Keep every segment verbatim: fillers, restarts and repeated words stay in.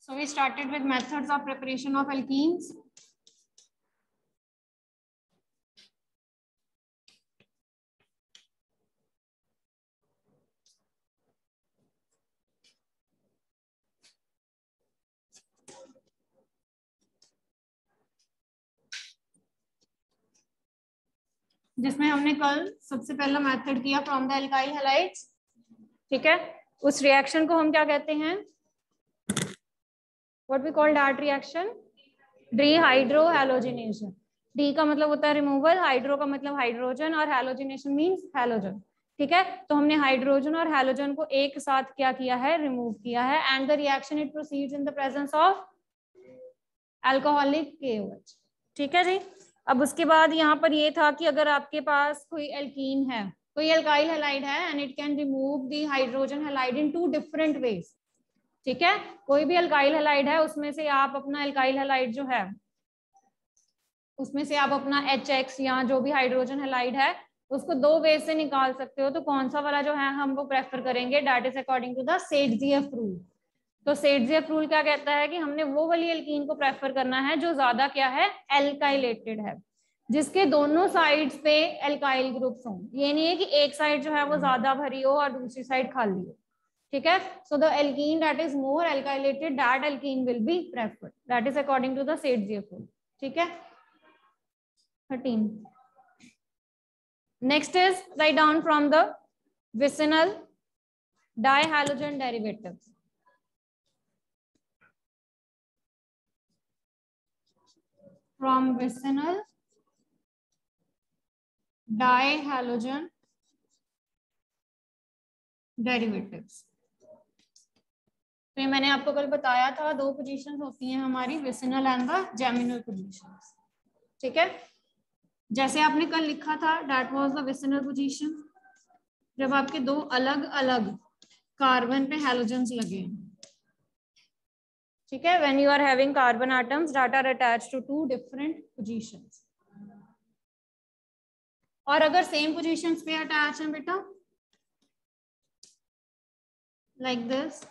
So we started with methods of preparation of alkenes. जिसमें हमने कल सबसे पहला मेथड किया फ्रॉम द एल्काइल हैलाइड्स, ठीक है। उस रिएक्शन को हम क्या कहते हैं? What we call that reaction? Dehydrohalogenation. D का मतलब होता है रिमूवल, हाइड्रो का मतलब हाइड्रोजन और हैलोजिनेशन मींस हैलोजन, ठीक है। तो हमने हाइड्रोजन और हैलोजन को एक साथ क्या किया है? रिमूव किया है। And the reaction it proceeds in the presence of alcoholic के ओ एच, ठीक है जी। अब उसके बाद यहाँ पर ये था कि अगर आपके पास कोई एल्कीन है, कोई एल्काइल हैलाइड है and it can remove the hydrogen halide in two different ways, ठीक है। कोई भी एल्काइल हैलाइड है, उसमें से आप अपना एल्काइल हैलाइड जो है उसमें से आप अपना एच एक्स या जो भी हाइड्रोजन हैलाइड है उसको दो वे से निकाल सकते हो। तो कौन सा वाला जो है हम वो प्रेफर करेंगे? That is according to the Saytzeff rule. तो सेडजीएफ रूल क्या कहता है कि हमने वो वाली एल्कीन को प्रेफर करना है जो ज्यादा क्या है? एल्काइलेटेड है, जिसके दोनों साइड्स पे एल्काइल ग्रुप्स हों। ये नहीं है कि एक साइड जो है वो ज्यादा भरी हो और दूसरी साइड खाली हो, ठीक है। So the alkene that is more alkylated, that alkene will be preferred, that is according to the Saytzeff rule, ठीक है। Thirteen next is write down from the vicinal dihalogen derivatives. From vicinal dihalogen derivatives। तो ये मैंने आपको कल बताया था, दो पोजीशंस होती हैं हमारी, vicinal and the geminal positions, ठीक है। जैसे आपने कल लिखा था, that was the vicinal position, जब आपके दो अलग अलग कार्बन पे हैलोजेंस लगे हैं, ठीक है। when you are having carbon atoms that are attached to two different positions, और अगर सेम पोजीशंस पे अटैच हैं बेटा, लाइक दिस,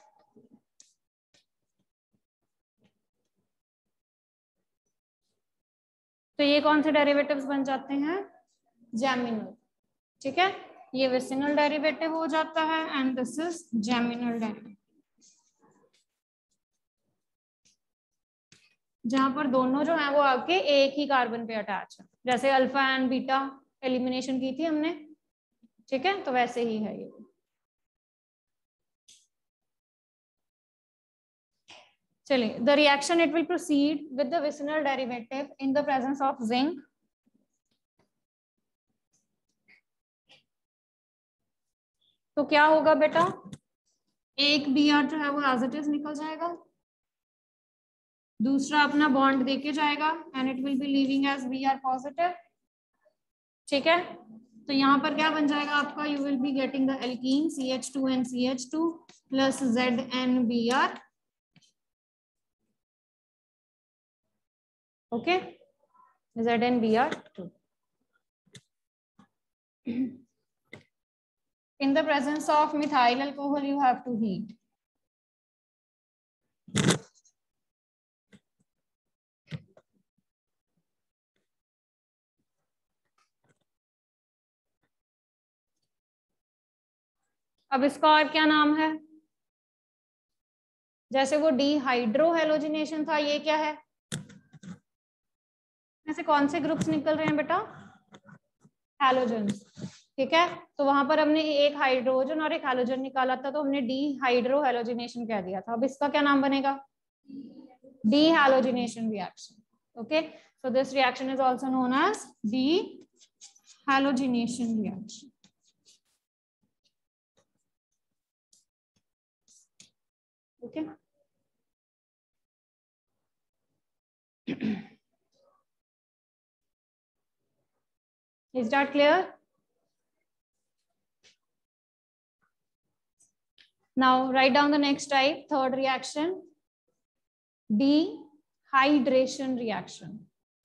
तो ये कौन से डेरिवेटिव्स बन जाते हैं? जेमिनल, ठीक है। ये विसिनल डेरिवेटिव हो जाता है and this is geminal derivative, जहां पर दोनों जो है वो आके एक ही कार्बन पे अटैच है, जैसे अल्फा एंड बीटा एलिमिनेशन की थी हमने, ठीक है। तो वैसे ही है ये। चलिए, the reaction it will proceed with the vicinal derivative in the presence of zinc. तो क्या होगा बेटा? एक बी आर जो है वो एज इट इज निकल जाएगा, दूसरा अपना बॉन्ड देके जाएगा and it will be leaving as B R positive, ठीक है। तो यहाँ पर क्या बन जाएगा आपका? You will be getting the alkene C H two and C H two plus Z N B R, okay, Z N B R two. In the presence of methyl alcohol, you have to heat. अब इसका और क्या नाम है? जैसे वो डिहाइड्रोहैलोजिनेशन था, ये क्या है? ऐसे कौन से ग्रुप्स निकल रहे हैं बेटा? हैलोजेंस, ठीक है। तो वहां पर हमने एक हाइड्रोजन और एक हैलोजन निकाला था, तो हमने डिहाइड्रोहैलोजिनेशन कह दिया था। अब इसका क्या नाम बनेगा? Dehalogenation reaction, okay. So this reaction is also known as dehalogenation reaction, okay. Is that clear? Now write down the next type, third reaction, dehydration reaction.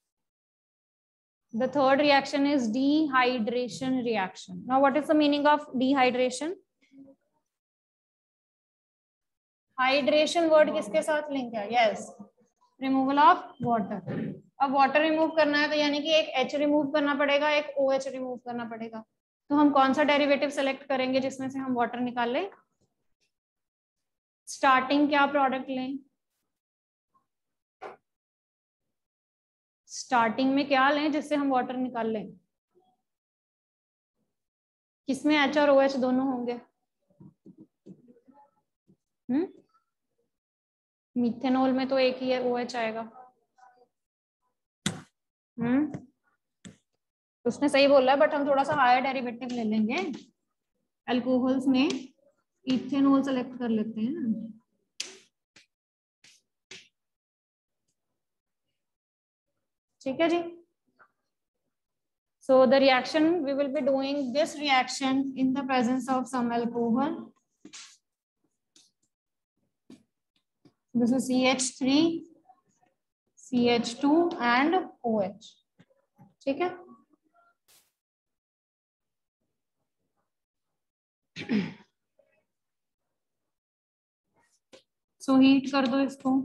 The third reaction is dehydration reaction. Now what is the meaning of dehydration? Hydration word किसके साथ link है? Yes, removal of water. अब water remove करना है तो यानी कि एक H रिमूव करना पड़ेगा, एक OH रिमूव करना पड़ेगा। तो हम कौन सा डेरिवेटिव सेलेक्ट करेंगे जिसमें से हम वाटर निकाल लें? स्टार्टिंग क्या प्रोडक्ट लें? स्टार्टिंग में क्या लें जिससे हम वाटर निकाल लें? किसमें H और OH दोनों होंगे? हम्म मीथेनॉल में तो एक ही है, OH आएगा। हम्म उसने सही बोला है, बट हम थोड़ा सा हायर डेरिवेटिव ले लेंगे। अल्कोहल्स में इथेनॉल सेलेक्ट कर लेते हैं। ठीक है जी। So the reaction, we will be doing this reaction in the presence of some alcohol. This is C H three, C H two and OH. ठीक है। So heat कर दो इसको।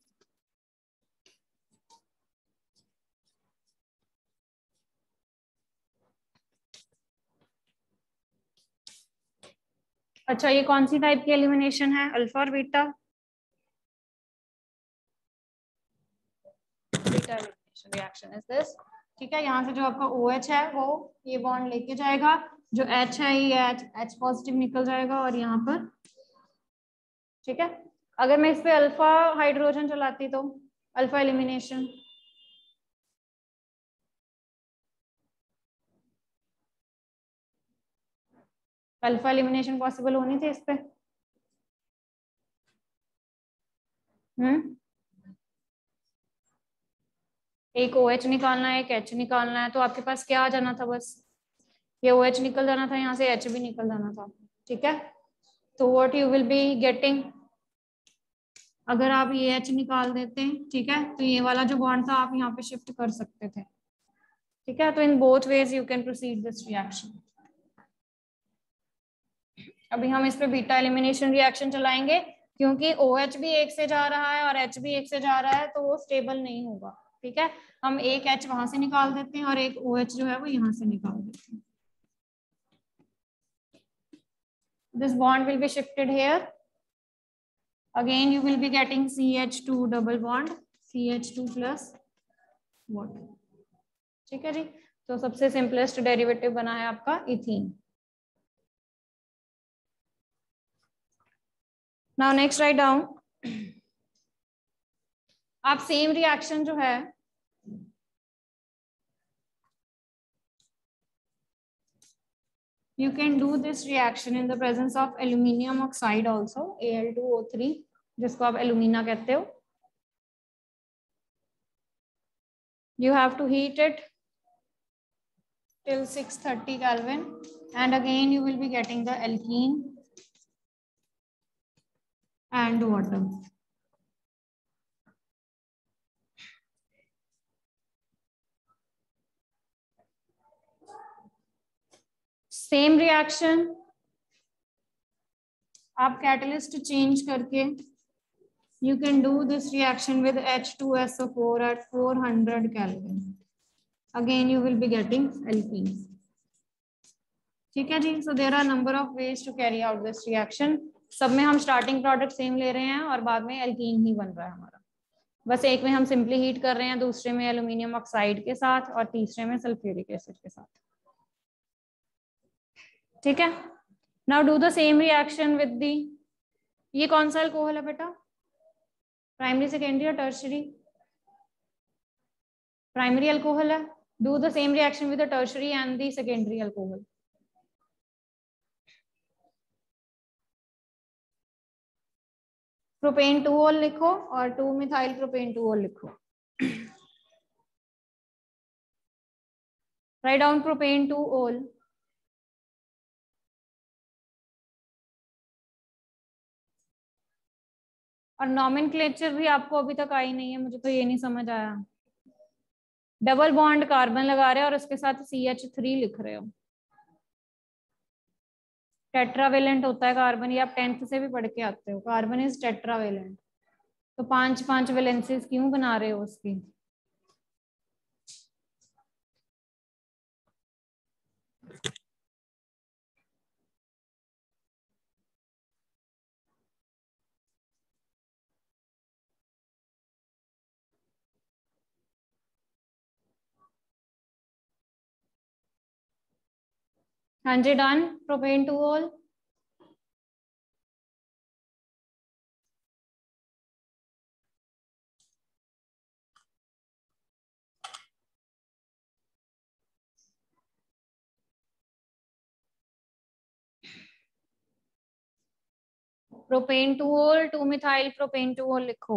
अच्छा, ये कौन सी टाइप की एलिमिनेशन है? अल्फा और beta? Beta elimination reaction is this. ठीक है, यहाँ से जो आपका OH है वो ये बॉन्ड लेके जाएगा, जो H है ये H H पॉजिटिव निकल जाएगा और यहाँ पर। ठीक है, अगर मैं इस पे अल्फा हाइड्रोजन चलाती तो alpha elimination, alpha elimination possible होनी थी इस पे। हम्म एक OH निकालना है, एक H निकालना है, तो आपके पास क्या आ जाना था? बस ये OH निकल जाना था, यहाँ से H भी निकल जाना था। ठीक है, तो what you will be getting, अगर आप ये H निकाल देते, ठीक है, तो ये वाला जो बॉन्ड था आप यहाँ पे शिफ्ट कर सकते थे। ठीक है, तो in both ways you can proceed this reaction. अभी हम इस पे बीटा एलिमिनेशन रिएक्शन चलाएंगे, क्योंकि OH भी एक से जा रहा है और H भी एक से जा रहा है, तो वो स्टेबल नहीं होगा। ठीक है, हम एक H वहां से निकाल देते हैं और एक OH जो है वो यहाँ से निकाल देते हैं। This bond will be shifted here. Again you will be getting C H two double bond, C H two plus water. ठीक है जी, तो सबसे सिंपलेस्ट डेरिवेटिव बना है आपका ethene. Now next write down, आप सेम रिएक्शन जो है you can do this reaction in the presence of aluminium oxide also, A L two O three, जिसको आप alumina कहते हो। You have to heat it till six thirty Kelvin, and again you will be getting the alkene and water. Same reaction आप catalyst change करके you can do this reaction with H two S O four at four hundred Kelvin. Again you will be getting alkenes. ठीक है जी, so there are number of ways to carry out this reaction. सब में हम starting product same ले रहे हैं और बाद में एल्कीन ही बन रहा है हमारा। बस एक में हम सिंपली हीट कर रहे हैं, दूसरे में एल्यूमिनियम ऑक्साइड के साथ और तीसरे में सल्फ्यूरिक एसिड के साथ। ठीक है, now do the same reaction with the, ये कौन सा अल्कोहल है बेटा? प्राइमरी, सेकेंडरी और टर्शरी? प्राइमरी अल्कोहल है। Do the same reaction with the tertiary and the secondary alcohol. Propane two ol लिखो और to methyl propane two ol लिखो। राइट डाउन प्रोपेन टू ओल। और नॉमेनक्लेचर भी आपको अभी तक आई नहीं है, मुझे तो ये नहीं समझ आया। डबल बॉन्ड कार्बन लगा रहे हो और उसके साथ सी एच थ्री लिख रहे हो। टेट्रावेलेंट होता है कार्बन, ये आप टेंथ से भी पढ़ के आते हो, कार्बन इज टेट्रावेलेंट। तो पांच पांच वैलेंसीज क्यों बना रहे हो उसकी? हाँ जी, done. Propane two ol. Propane two ol, two methyl propane two ol लिखो।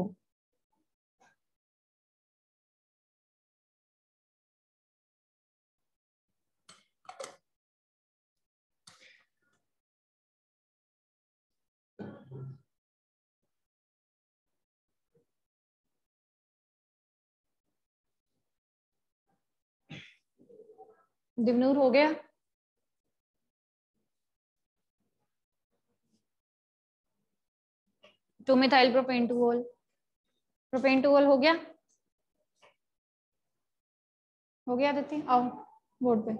दिवनूर हो गया? Two methyl propane two ol, propane two ol हो गया? हो गया आदित्य, आओ बोर्ड पे।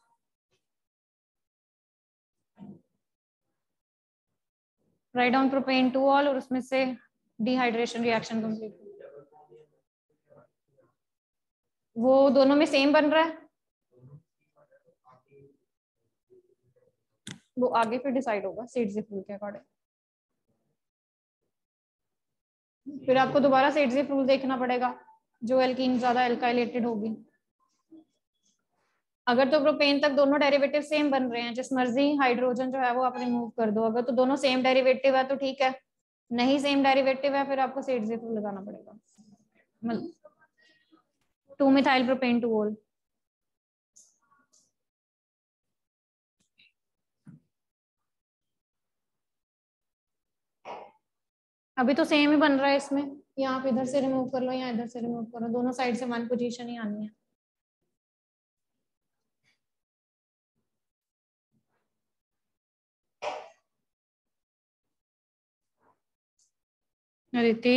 Write down propane two ol और उसमें से डिहाइड्रेशन रिएक्शन कंप्लीट। वो दोनों में सेम बन रहा है, वो आगे फिर डिसाइड होगा सेट्जी-फ्लू के अकॉर्डिंग। फिर आपको दोबारा सेट्जी-फ्लू देखना पड़ेगा जो एल्कीन ज्यादा एल्काइलेटेड होगी। अगर तो प्रोपेन तक दोनों डेरिवेटिव सेम बन रहे हैं, जिस मर्जी हाइड्रोजन जो है वो आप रिमूव कर दो। अगर तो दोनों सेम डेरिवेटिव है तो ठीक है, नहीं सेम डेरिवेटिव है फिर आपको सेट्जी-फ्लू लगाना पड़ेगा। Two methyl propane two ol. अभी तो सेम ही बन रहा है इसमें, यहाँ आप इधर से रिमूव कर लो या इधर से रिमूव करो, दोनों साइड से वन पोजीशन ही आनी है। अदिति,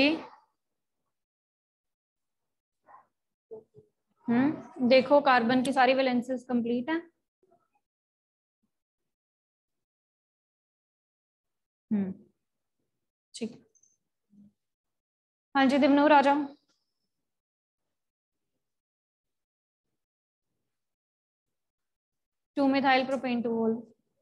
हम्म देखो कार्बन की सारी वैलेंसीज कंप्लीट है। हम्म ठीक। हाँ जी दिवनूर आ जाओ। Two methyl propane two ol.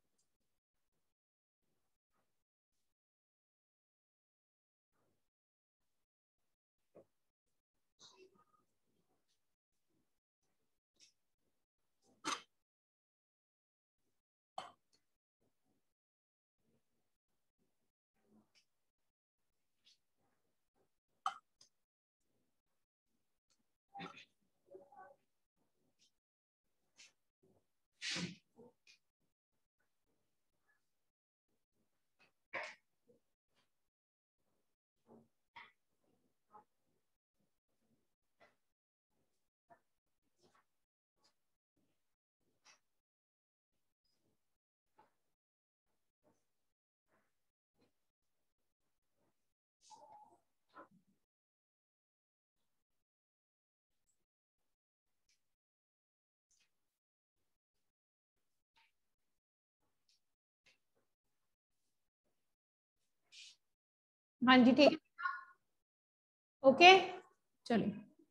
हाँ जी ठीक है, ओके चलिए।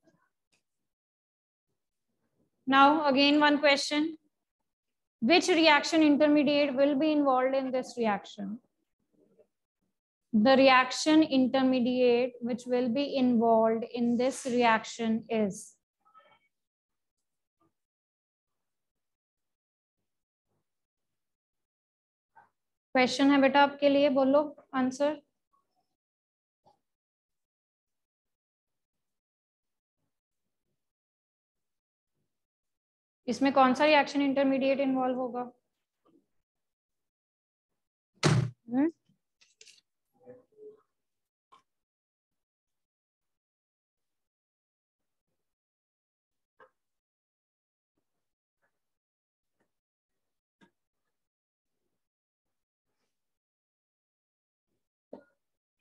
Now again one question, which reaction intermediate will be involved in this reaction? The reaction intermediate which will be involved in this reaction is, question है बेटा आपके लिए, बोलो आंसर। इसमें कौन सा रिएक्शन इंटरमीडिएट इन्वॉल्व होगा? हुँ?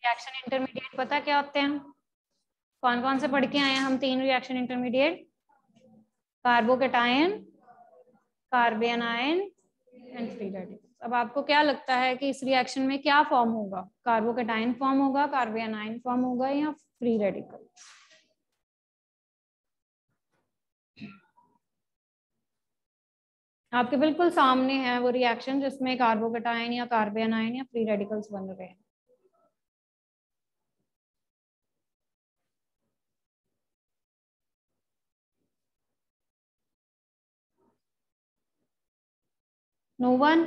रिएक्शन इंटरमीडिएट पता क्या होते हैं? कौन कौन से पढ़ के आए हैं हम? तीन reaction intermediate, carbocation, carbanion and free radicals. अब आपको क्या लगता है कि इस रिएक्शन में क्या फॉर्म होगा? कार्बोकेटायन फॉर्म होगा, कार्बेनाइन फॉर्म होगा या फ्री रेडिकल? आपके बिल्कुल सामने है वो रिएक्शन जिसमें कार्बोकेटायन या कार्बेनाइन या फ्री रेडिकल्स बन रहे हैं। No one.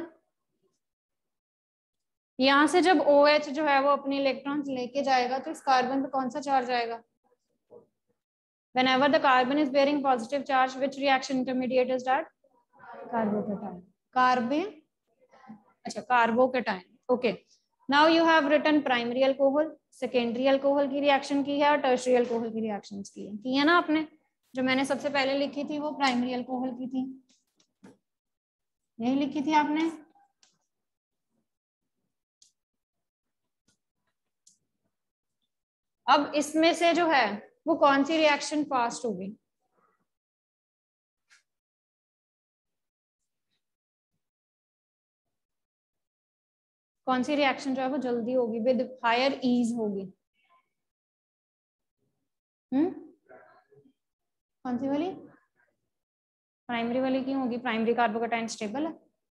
यहां से जब OH जो है वो अपने इलेक्ट्रॉन्स लेके जाएगा तो इस कार्बन पे कौन सा चार्ज आएगा? Whenever the carbon is bearing positive charge, which reaction intermediate is that? Carbocation. Carbon. अच्छा, carbocation. Okay. Now you have written primary alcohol, secondary alcohol की रिएक्शन की है और टर्शियरी अल्कोहल की रिएक्शन की है की है ना आपने? जो मैंने सबसे पहले लिखी थी वो प्राइमरी अल्कोहल की थी, यही लिखी थी आपने. अब इसमें से जो है वो कौन सी रिएक्शन फास्ट होगी? कौन सी रिएक्शन जो है वो जल्दी होगी, विद हायर ईज होगी? हम्म कौन सी वाली? प्राइमरी वाली क्यों होगी? प्राइमरी कार्बोकेटाइन स्टेबल है.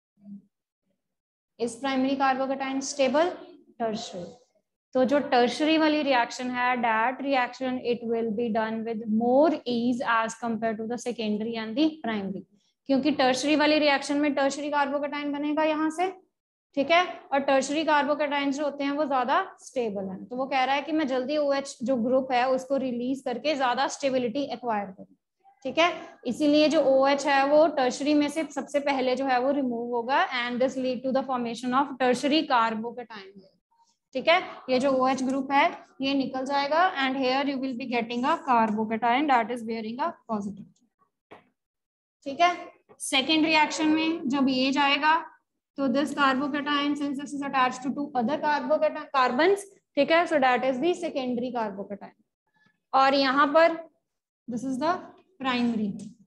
इस प्राइमरी कार्बोकेटाइन स्टेबल? टर्शियरी. तो जो टर्शियरी वाली रिएक्शन है, that reaction it will be done with more ease as compare to the secondary and the primary. क्योंकि टर्शियरी वाली रिएक्शन में टर्शियरी कार्बोकेटाइन बनेगा यहाँ से, ठीक है, और टर्शियरी कार्बोकेटाइन जो होते हैं वो ज्यादा स्टेबल हैं. तो वो कह रहा है कि मैं जल्दी OH जो ग्रुप है उसको रिलीज करके ज्यादा स्टेबिलिटी एक्वायर करूँ, ठीक है. इसीलिए जो OH है वो टर्शियरी में से सबसे पहले जो है वो रिमूव होगा and this lead to the formation of tertiary carbocation. ठीक है, ये जो OH ग्रुप है ये निकल जाएगा and here you will be getting a carbocation that is bearing a positive. ठीक है. सेकेंड रिएक्शन में जब ये जाएगा तो this carbocation since this is attached to two other carbocation carbons, ठीक है, so that is the secondary carbocation. और यहाँ पर this is the primary.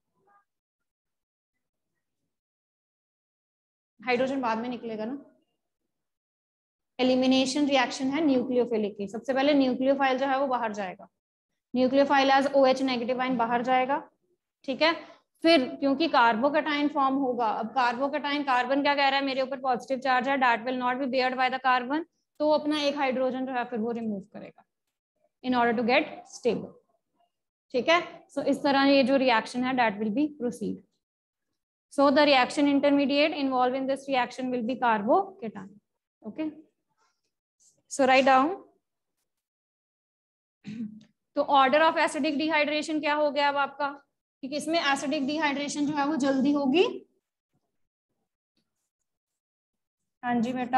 Hydrogen बाद में निकलेगा ना. एलिमिनेशन रिएक्शन है न्यूक्लियोफिलिक की. सबसे पहले न्यूक्लियोफाइल जो है वो बाहर जाएगा, nucleophile as OH negative ion बाहर जाएगा, ठीक है. फिर क्योंकि कार्बोकेटाइन फॉर्म होगा, अब कार्बोकेटाइन कार्बन क्या कह रहा है, मेरे ऊपर पॉजिटिव चार्ज है, that will not be beared by the carbon, तो अपना एक हाइड्रोजन जो है फिर वो रिमूव करेगा in order to get stable. ठीक है, सो so, इस तरह ये जो रिएक्शन है that will be proceed. So the reaction intermediate involve in this reaction will be carbocation. Okay, so write down. तो ऑर्डर ऑफ एसिडिक डिहाइड्रेशन क्या हो गया अब आपका, क्योंकि इसमें एसिडिक डिहाइड्रेशन जो है वो जल्दी होगी. हाँ जी बेटा,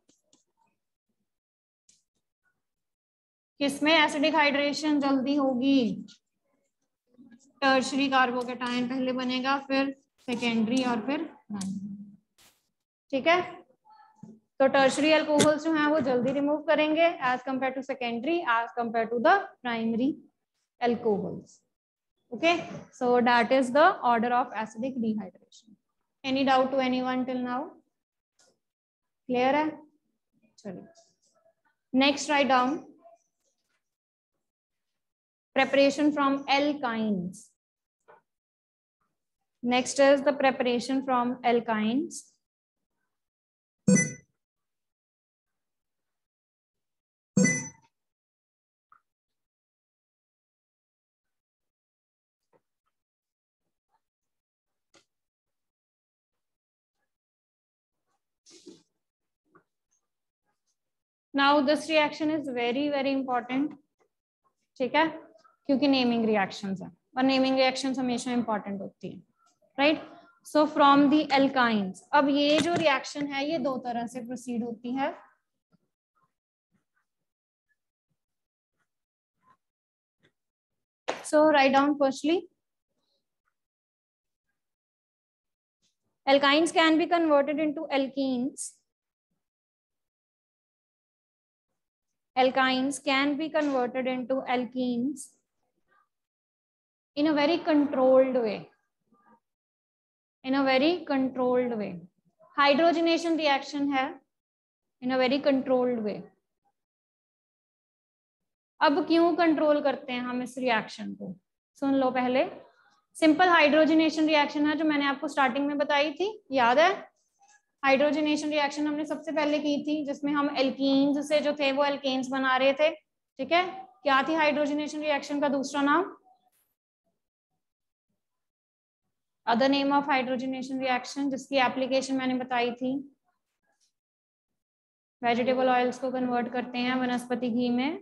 किसमें एसिडिक हाइड्रेशन जल्दी होगी? टर्शियरी कार्बोकेटाइन पहले बनेगा, फिर सेकेंडरी और फिर प्राइमरी. ठीक है, तो टर्शियरी अल्कोहल्स जो हैं वो जल्दी रिमूव करेंगे as compare to secondary, as compare to the primary alcohols. Okay, so that is the order of acidic dehydration. Any doubt to anyone till now? Clear है? चलिए, next write down preparation from alkynes. Next is the preparation from alkynes. Now this reaction is very very important. ठीक है, क्योंकि naming reactions है और naming reactions हमेशा important होती है, right. So from the alkynes, अब ये जो रिएक्शन है ये दो तरह से प्रोसीड होती है. So write down firstly, alkynes can be converted into alkenes alkynes can be converted into alkenes in a very controlled way. In a very controlled way. Hydrogenation reaction है in a very controlled way. अब क्यों control करते हैं हम इस reaction को? सुन लो पहले. Simple hydrogenation reaction है जो मैंने आपको स्टार्टिंग में बताई थी, याद है? हाइड्रोजनेशन रिएक्शन हमने सबसे पहले की थी जिसमें हम एल्कीन्स से जो थे वो एल्केन्स बना रहे थे. ठीक है, क्या थी हाइड्रोजनेशन रिएक्शन का दूसरा नाम? Other name of hydrogenation reaction जिसकी एप्लीकेशन मैंने बताई थी. वेजिटेबल ऑयल्स को कन्वर्ट करते हैं वनस्पति घी में,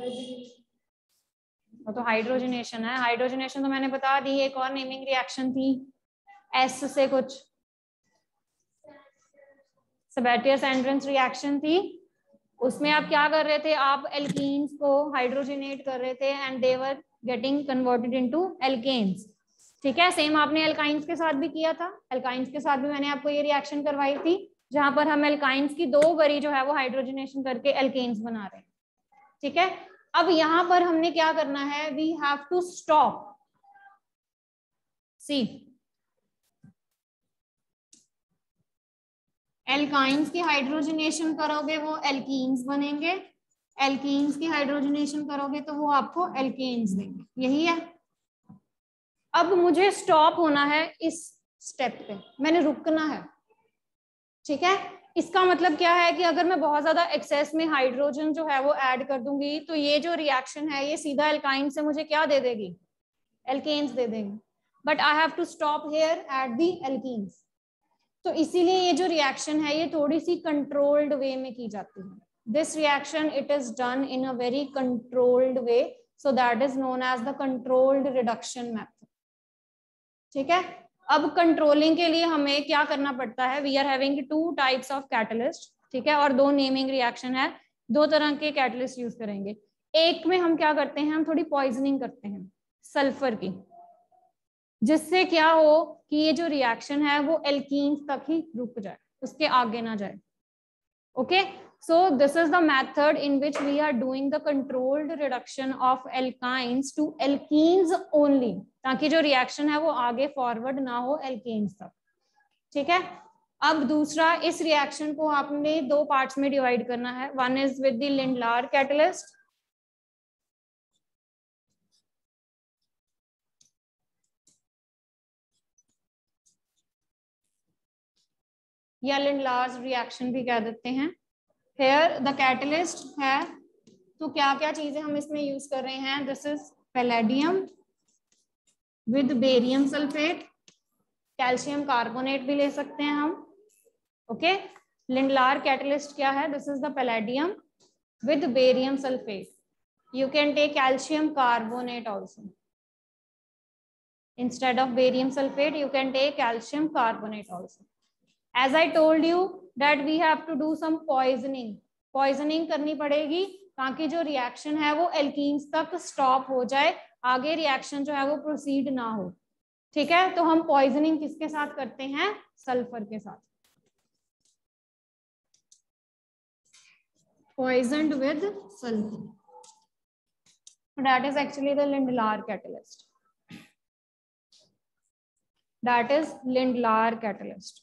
वो तो हाइड्रोजनेशन है. हाइड्रोजनेशन तो मैंने बता दी. एक और नेमिंग रिएक्शन थी एस से कुछ, सेबेटियस एंड्रेंस रिएक्शन थी. उसमें आप क्या कर रहे थे? आप एल्कीन्स को हाइड्रोजनेट कर रहे थे and they were getting converted into alkenes. ठीक है, सेम आपने एल्काइंस के साथ भी किया था. एल्काइंस के साथ भी मैंने आपको ये रिएक्शन करवाई थी जहां पर हम एल्काइंस की दो बरी जो है वो हाइड्रोजनेशन करके एल्केन्स बना रहे हैं. ठीक है, अब यहां पर हमने क्या करना है? We have to stop. See, alkynes की हाइड्रोजनेशन करोगे वो एल्कीन्स बनेंगे, एल्कीन्स की हाइड्रोजनेशन करोगे तो वो आपको एल्केन्स देंगे. यही है. अब मुझे स्टॉप होना है इस स्टेप पे, मैंने रुकना है. ठीक है, इसका मतलब क्या है कि अगर मैं बहुत ज्यादा एक्सेस में हाइड्रोजन जो है वो ऐड कर दूंगी तो ये जो रिएक्शन है ये सीधा एल्काइन से मुझे क्या दे देगी? एल्केन्स दे देंगे. But I have to stop here at the alkenes. तो इसीलिए ये जो रिएक्शन है ये थोड़ी सी कंट्रोल्ड वे में की जाती है. This reaction it is done in a very controlled way, so that is known as the controlled reduction method. ठीक है, अब कंट्रोलिंग के लिए हमें क्या करना पड़ता है? We are having two types of catalyst. ठीक है, और दो नेमिंग रिएक्शन है, दो तरह के कैटलिस्ट यूज करेंगे. एक में हम क्या करते हैं? हम थोड़ी पॉइजनिंग करते हैं सल्फर की, जिससे क्या हो कि ये जो रिएक्शन है वो एल्कीन्स तक ही रुक जाए, उसके आगे ना जाए. Okay, so this is the method in which we are doing the controlled reduction of alkynes to alkenes only, ताकि जो रिएक्शन है वो आगे फॉरवर्ड ना हो एल्केन्स तक. ठीक है, अब दूसरा, इस रिएक्शन को आपने दो पार्ट्स में डिवाइड करना है. One is with the Lindlar catalyst, या लिंडलार्स रिएक्शन भी कह देते हैं. हेयर द कैटलिस्ट है, तो क्या क्या चीजें हम इसमें यूज कर रहे हैं? This is palladium with barium sulphate, calcium carbonate भी ले सकते हैं हम. ओके, लिंडलार कैटलिस्ट क्या है? This is the palladium with barium sulphate. You can take calcium carbonate also. Instead of barium sulphate you can take calcium carbonate also. As I told you that we have to do some poisoning. Poisoning करनी पड़ेगी ताकि जो reaction है वो alkenes तक stop हो जाए, आगे रिएक्शन जो है वो प्रोसीड ना हो. ठीक है, तो हम पॉइजनिंग किसके साथ करते हैं? सल्फर के साथ. Poisoned with sulfur. That is actually the Lindlar catalyst. That is Lindlar catalyst.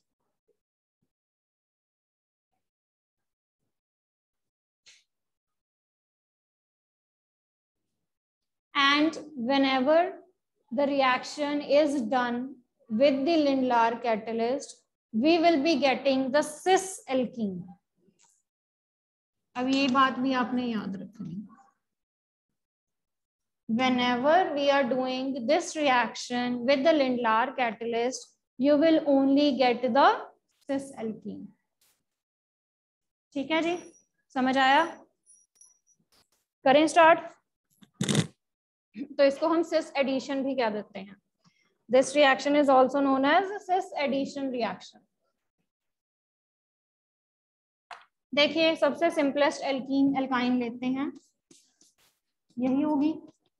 And whenever the reaction is done with the Lindlar catalyst, we will be getting the cis alkene. अब ये बात भी आपने याद रखनी. Whenever we are doing this reaction with the Lindlar catalyst, you will only get the cis alkene. ठीक है जी, समझ आया? करें स्टार्ट. तो इसको हम सिस एडिशन भी कह देते हैं. This reaction is also known as cis addition reaction. देखिए, सबसे सिंपलेस्ट एल्कीन एल्काइन लेते हैं, यही होगी.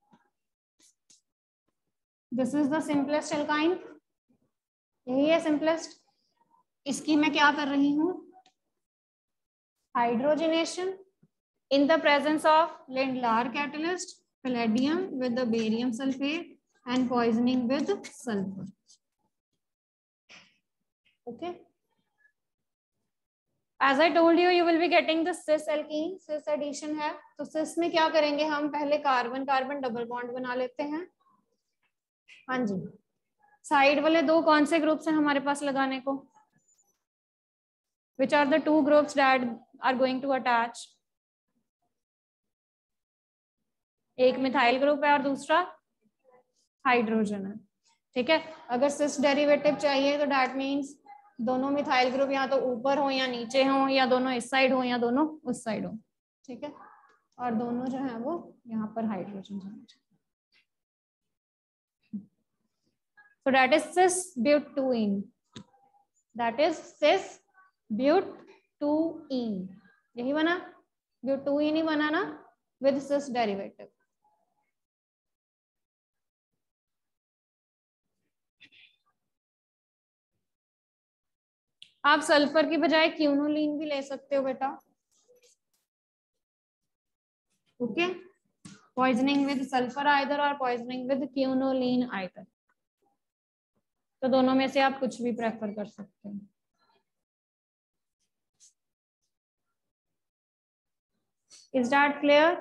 This is the simplest alkyne, यही है सिंपलेस्ट. इसकी मैं क्या कर रही हूं? Hydrogenation. in the presence of Lindlar catalyst, palladium with the barium sulfate and poisoning with sulfur. Okay. As I told you, you will be getting the cis alkene, cis addition है. तो cis में क्या करेंगे हम? पहले carbon carbon double bond बना लेते हैं. हाँ जी. साइड वाले दो कौन से ग्रुप्स हैं हमारे पास लगाने को? Which are the two groups that are going to attach? एक मिथाइल ग्रुप है और दूसरा हाइड्रोजन है. ठीक है. अगर सिस डेरिवेटिव चाहिए तो दैट मीन्स दोनों मिथाइल ग्रुप या तो ऊपर हो या नीचे हो, या दोनों इस साइड हो या दोनों उस साइड हो. ठीक है. और दोनों जो है वो यहाँ पर हाइड्रोजन होना चाहिए. So that is cis butene. That is cis butene. यही बना? butene ही बना ना with cis derivative. आप सल्फर की बजाय क्यूनोलिन भी ले सकते हो बेटा. Okay. Poisoning with sulphur either और पॉइजनिंग विद क्यूनोलिन आइदर. तो दोनों में से आप कुछ भी प्रेफर कर सकते हैं. Is that clear?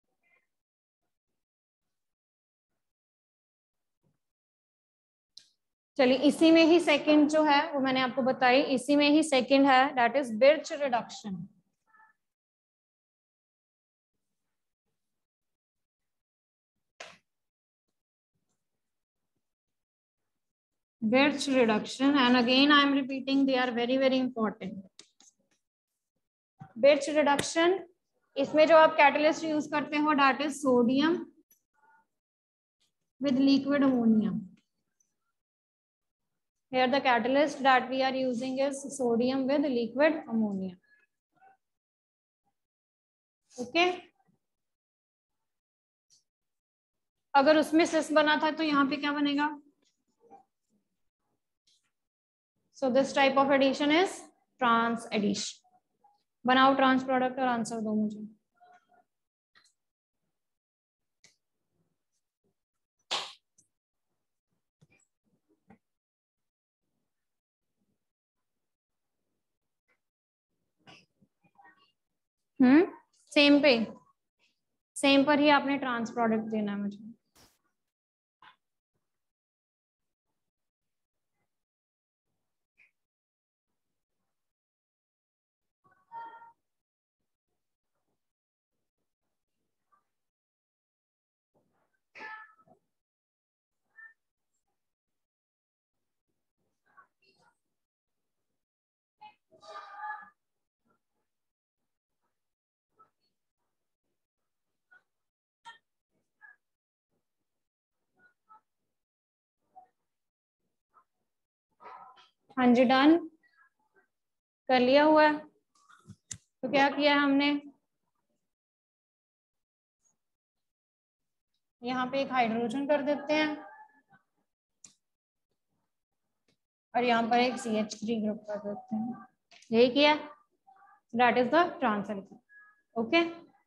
चलिए, इसी में ही सेकंड जो है वो मैंने आपको बताई, इसी में ही सेकंड है, that is Birch reduction. Birch reduction, and again I am repeating, they are very very important. Birch reduction, इसमें जो आप कैटलिस्ट यूज करते हो that is sodium with liquid ammonia. Here the catalyst that we are using is sodium with liquid ammonia. Okay. अगर उसमें सिस बना था तो यहाँ पे क्या बनेगा? So this type of addition is trans addition. बनाओ ट्रांस प्रोडक्ट और आंसर दो मुझे. हम्म सेम पे सेम पर ही आपने ट्रांस प्रोडक्ट देना है मुझे. हाँ जी, डन कर लिया हुआ है. तो क्या किया है हमने? यहाँ पे एक हाइड्रोजन कर देते हैं और यहाँ पर एक सी एच थ्री ग्रुप कर देते हैं. यही किया. That is the trans alkene. Okay.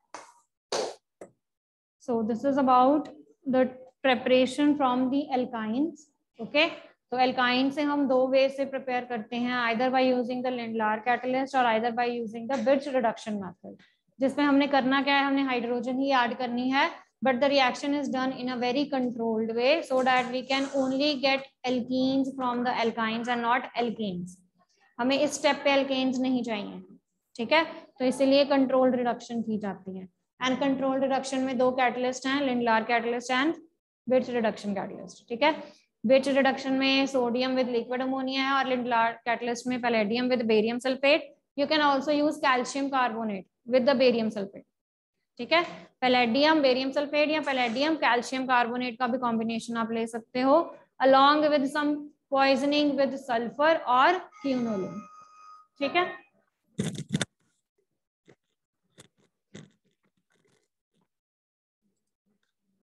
So this is about the preparation from the alkynes. Okay. तो एल्काइन से हम दो वे से प्रिपेयर करते हैं, either by using the Lindlar catalyst और either by using the Birch reduction method, जिसमें हमने करना क्या है? हमने हाइड्रोजन ही ऐड करनी है, but the reaction is done in a very controlled way so that we can only get alkenes from the alkynes and not alkenes. हमें इस स्टेप पे alkenes नहीं चाहिए. ठीक है. तो इसीलिए कंट्रोल्ड रिडक्शन की जाती है. एंड कंट्रोल्ड रिडक्शन में दो कैटलिस्ट हैं, Lindlar catalyst and Birch reduction catalyst. ठीक है. बिर्च रिडक्शन में सोडियम विद लिक्विड अमोनिया है और लिंडलार कैटलिस्ट में palladium with barium sulphate. You can also use calcium carbonate with the barium sulphate. ठीक है. पैलेडियम बेरियम सल्फेट या palladium calcium carbonate का भी कॉम्बिनेशन आप ले सकते हो, along with some poisoning with sulphur और क्यूनोलिन. ठीक है.